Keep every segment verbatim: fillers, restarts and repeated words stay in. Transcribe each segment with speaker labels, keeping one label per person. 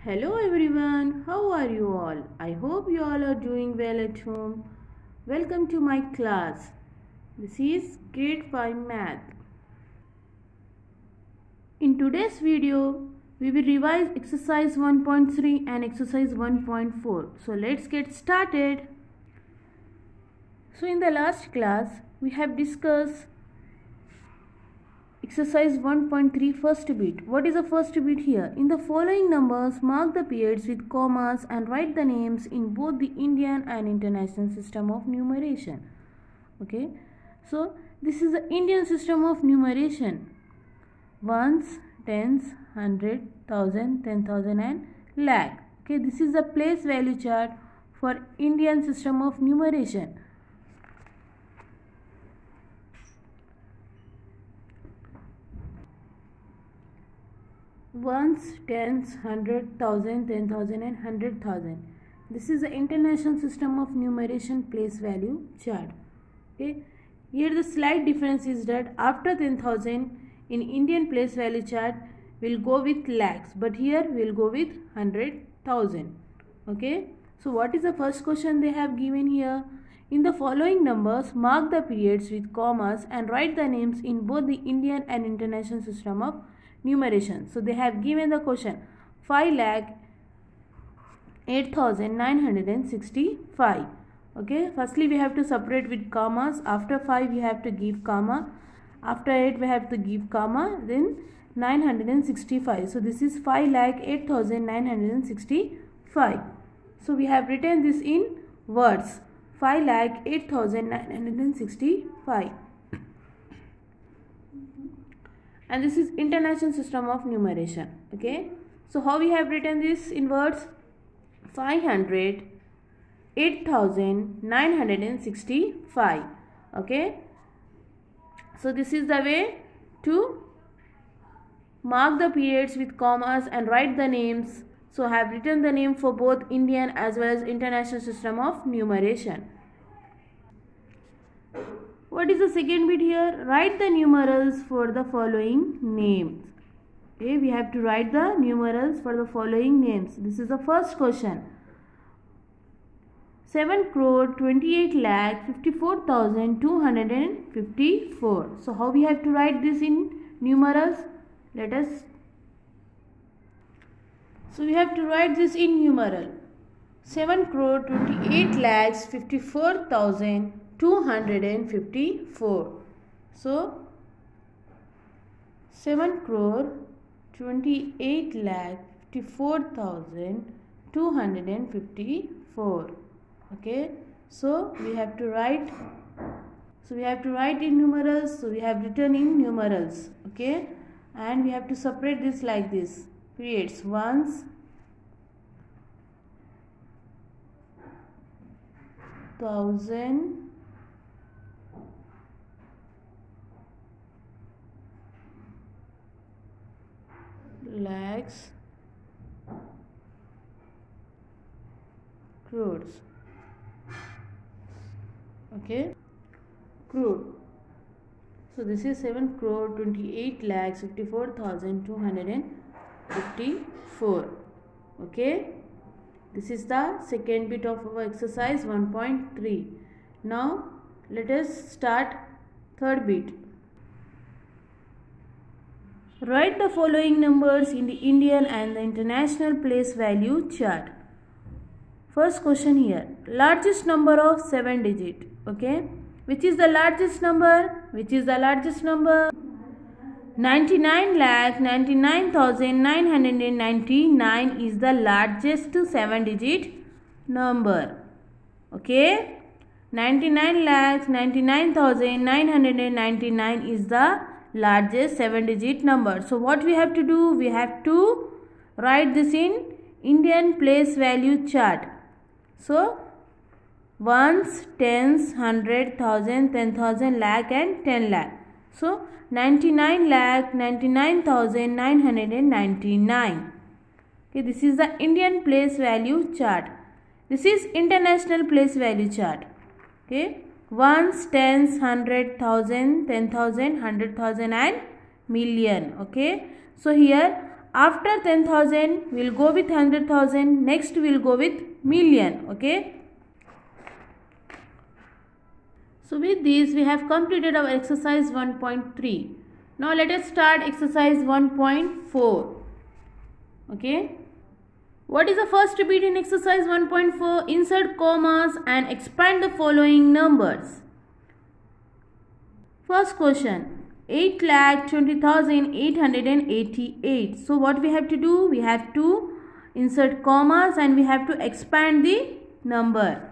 Speaker 1: Hello everyone, how are you all? I hope you all are doing well at home. Welcome to my class. This is Grade five Math. In today's video, we will revise exercise one point three and exercise one point four. So let's get started. So in the last class, we have discussed exercise one point three first bit. What is the first bit here? In the following numbers, mark the periods with commas and write the names in both the Indian and international system of numeration. Okay, so this is the Indian system of numeration. Ones, tens, hundred, thousand, ten thousand and lakh. Okay, this is the place value chart for Indian system of numeration. Ones, tens, hundred, thousand, ten thousand and hundred thousand. This is the international system of numeration place value chart. Okay. Here the slight difference is that after ten thousand in Indian place value chart we'll go with lakhs, but here we'll go with hundred thousand. Okay. So what is the first question they have given here? In the following numbers, mark the periods with commas and write the names in both the Indian and international system of numeration. So they have given the question five lakh eight thousand nine hundred sixty-five. Okay, firstly we have to separate with commas. After five we have to give comma, after eight we have to give comma, then nine hundred sixty-five. So this is five lakh eight thousand nine hundred sixty-five. So we have written this in words, five lakh eight thousand nine hundred sixty-five. And this is international system of numeration. Okay, so how we have written this in words? Five hundred eight thousand nine hundred sixty-five. Okay, so this is the way to mark the periods with commas and write the names. So I have written the name for both Indian as well as international system of numeration. What is the second bit here? Write the numerals for the following names. Okay, we have to write the numerals for the following names. This is the first question. seven crore twenty-eight lakh fifty-four thousand two hundred fifty-four. So how we have to write this in numerals? Let us. So we have to write this in numeral. seven crore twenty-eight lakhs fifty-four thousand two hundred fifty-four. So seven crore twenty-eight lakh fifty-four thousand two hundred fifty-four. Okay, so we have to write so we have to write in numerals. So we have written in numerals. Okay, and we have to separate this like this: periods, ones, thousand, lakhs, crores. Okay, crore. So this is seven crore twenty-eight lakhs fifty-four thousand two hundred fifty-four. Okay, this is the second bit of our exercise one point three. Now let us start third bit. Write the following numbers in the Indian and the international place value chart. First question here, largest number of seven digit. Okay, which is the largest number? Which is the largest number? ninety-nine lakh ninety-nine thousand nine hundred ninety-nine is the largest seven digit number. Okay, ninety-nine lakh ninety-nine thousand nine hundred ninety-nine is the largest seven digit number. So what we have to do? We have to write this in Indian place value chart. So ones, tens, hundred, thousand, ten thousand, lakh and ten lakh. So ninety-nine lakh ninety-nine thousand nine hundred ninety-nine. Okay, this is the Indian place value chart. This is international place value chart. Okay, ones, tens, hundred, thousand, ten thousand, hundred thousand and million. Okay, so here after ten thousand we'll go with one hundred thousand, next we'll go with million. Okay. So with this we have completed our exercise one point three. Now let us start exercise one point four. Okay. What is the first bit in exercise one point four? Insert commas and expand the following numbers. First question, eight lakh twenty thousand eight hundred eighty-eight. So what we have to do? We have to insert commas and we have to expand the number.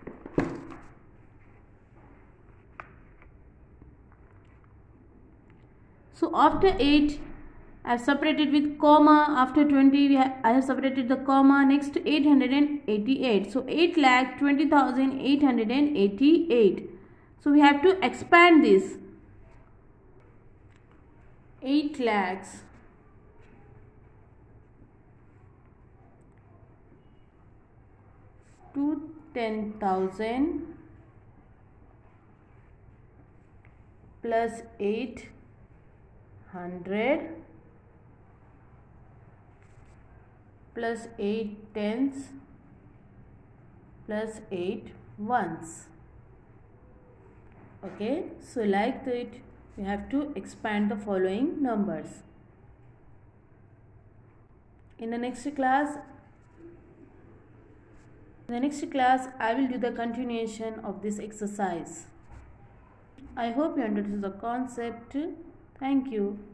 Speaker 1: So after eight, I have separated with comma. After twenty, we have, I have separated the comma. Next eight hundred eighty-eight. So eight lakh twenty thousand eight hundred eighty-eight. So we have to expand this. eight lakhs to ten thousand plus eight hundred plus eight tens plus eight ones. Okay, so like that we have to expand the following numbers. In the next class, in the next class I will do the continuation of this exercise. I hope you understood the concept. Thank you.